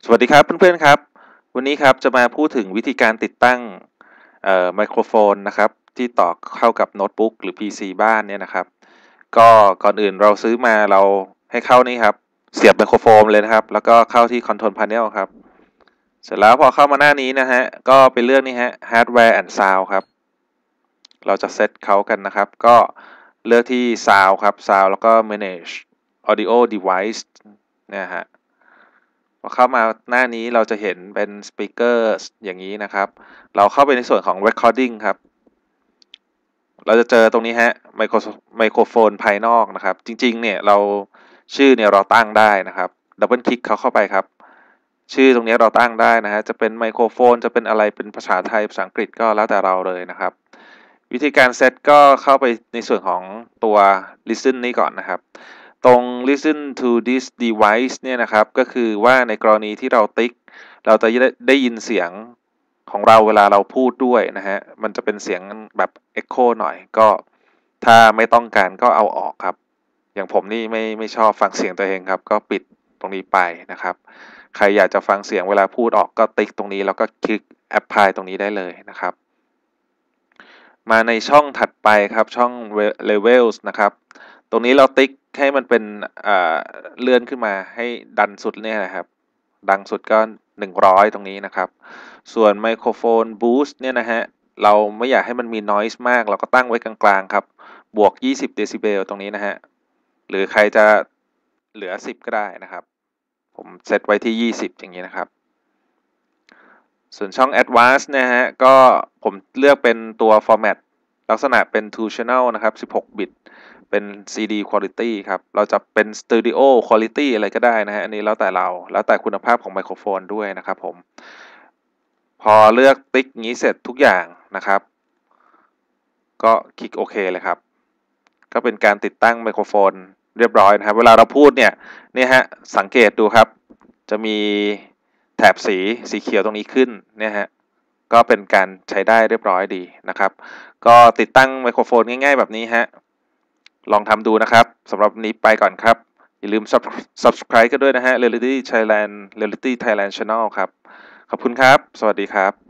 สวัสดีครับเพื่อนๆครับวันนี้ครับจะมาพูดถึงวิธีการติดตั้งไมโครโฟนนะครับที่ต่อเข้ากับโน้ตบุ๊กหรือ PC บ้านเนี่ยนะครับก็ก่อนอื่นเราซื้อมาเราให้เข้านี่ครับเสียบไมโครโฟนเลยนะครับแล้วก็เข้าที่ Control Panel ครับเสร็จแล้วพอเข้ามาหน้านี้นะฮะก็ไปเลือกนี่ฮะ Hardware and Sound ครับเราจะเซตเขากันนะครับก็เลือกที่ Sound ครับ Sound แล้วก็ Manage Audio Device เนี่ยฮะ พอเข้ามาหน้านี้เราจะเห็นเป็นสปีกเกอร์อย่างนี้นะครับเราเข้าไปในส่วนของ Recording ครับเราจะเจอตรงนี้ฮะไมโครโฟนภายนอกนะครับจริงๆเนี่ยเราชื่อเนี่ยเราตั้งได้นะครับดับเบิลคลิกเข้าไปครับชื่อตรงนี้เราตั้งได้นะฮะจะเป็นไมโครโฟนจะเป็นอะไรเป็นภาษาไทยภาษาอังกฤษก็แล้วแต่เราเลยนะครับวิธีการเซตก็เข้าไปในส่วนของตัว listen นี้ก่อนนะครับตรง listen to this device เนี่ยนะครับก็คือว่าในกรณีที่เราติ๊กเราจะได้ยินเสียงของเราเวลาเราพูดด้วยนะฮะมันจะเป็นเสียงแบบ echo หน่อยก็ถ้าไม่ต้องการก็เอาออกครับอย่างผมนี่ไม่ชอบฟังเสียงตัวเองครับก็ปิดตรงนี้ไปนะครับใครอยากจะฟังเสียงเวลาพูดออกก็ติ๊กตรงนี้แล้วก็คลิก apply ตรงนี้ได้เลยนะครับมาในช่องถัดไปครับช่อง levels นะครับตรงนี้เราติ๊กให้มันเป็นเลื่อนขึ้นมาให้ดันสุดเนี่ยนะครับดังสุดก็100ตรงนี้นะครับส่วนไมโครโฟน boost เนี่ยนะฮะเราไม่อยากให้มันมี noise มากเราก็ตั้งไว้กลางๆครับบวก20เดซิเบลตรงนี้นะฮะหรือใครจะเหลือ10ก็ได้นะครับผมเซตไว้ที่20อย่างนี้นะครับส่วนช่อง advanced นะฮะก็ผมเลือกเป็นตัว format ลักษณะเป็น two channel นะครับ16 บิตเป็น CD quality ครับเราจะเป็น Studio quality อะไรก็ได้นะฮะอันนี้แล้วแต่เราแล้วแต่คุณภาพของไมโครโฟนด้วยนะครับผมพอเลือกติ๊กงี้เสร็จทุกอย่างนะครับก็คลิกโอเคเลยครับก็เป็นการติดตั้งไมโครโฟนเรียบร้อยนะครับเวลาเราพูดเนี่ยนี่ฮะสังเกตดูครับจะมีแถบสีเขียวตรงนี้ขึ้นเนี่ยฮะก็เป็นการใช้ได้เรียบร้อยดีนะครับก็ติดตั้งไมโครโฟนง่ายๆแบบนี้ฮะลองทำดูนะครับสำหรับวันนี้ไปก่อนครับอย่าลืม subscribe กันด้วยนะฮะ Reality Thailand Channel ครับขอบคุณครับสวัสดีครับ